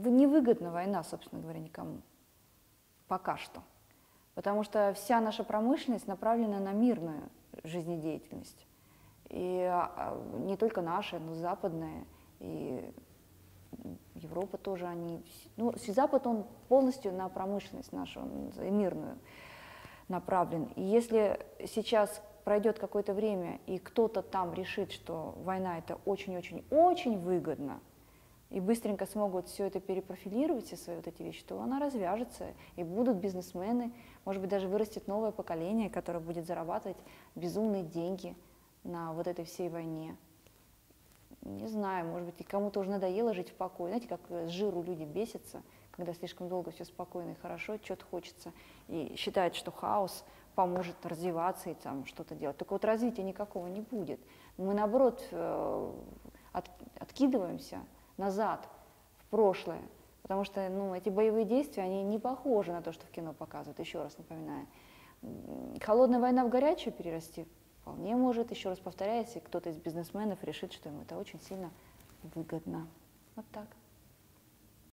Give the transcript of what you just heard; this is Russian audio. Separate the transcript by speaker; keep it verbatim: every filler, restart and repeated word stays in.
Speaker 1: невыгодна война, собственно говоря, никому. Пока что. Потому что вся наша промышленность направлена на мирную жизнедеятельность. И не только наша, но и западная, и Европа тоже, они... Ну, Запад, он полностью на промышленность нашу, мирную направлен. И если сейчас пройдет какое-то время, и кто-то там решит, что война это очень-очень-очень выгодно, и быстренько смогут все это перепрофилировать, все свои вот эти вещи, то она развяжется, и будут бизнесмены, может быть, даже вырастет новое поколение, которое будет зарабатывать безумные деньги на вот этой всей войне. Не знаю, может быть, и кому-то уже надоело жить в покое. Знаете, как с жиру люди бесятся, когда слишком долго все спокойно и хорошо, что-то хочется, и считают, что хаос поможет развиваться и там что-то делать. Только вот развития никакого не будет. Мы, наоборот, от, откидываемся назад, в прошлое, потому что ну, эти боевые действия, они не похожи на то, что в кино показывают, еще раз напоминаю. Холодная война в горячую перерасти вполне может, еще раз повторяю, если кто-то из бизнесменов решит, что ему это очень сильно выгодно. Вот так.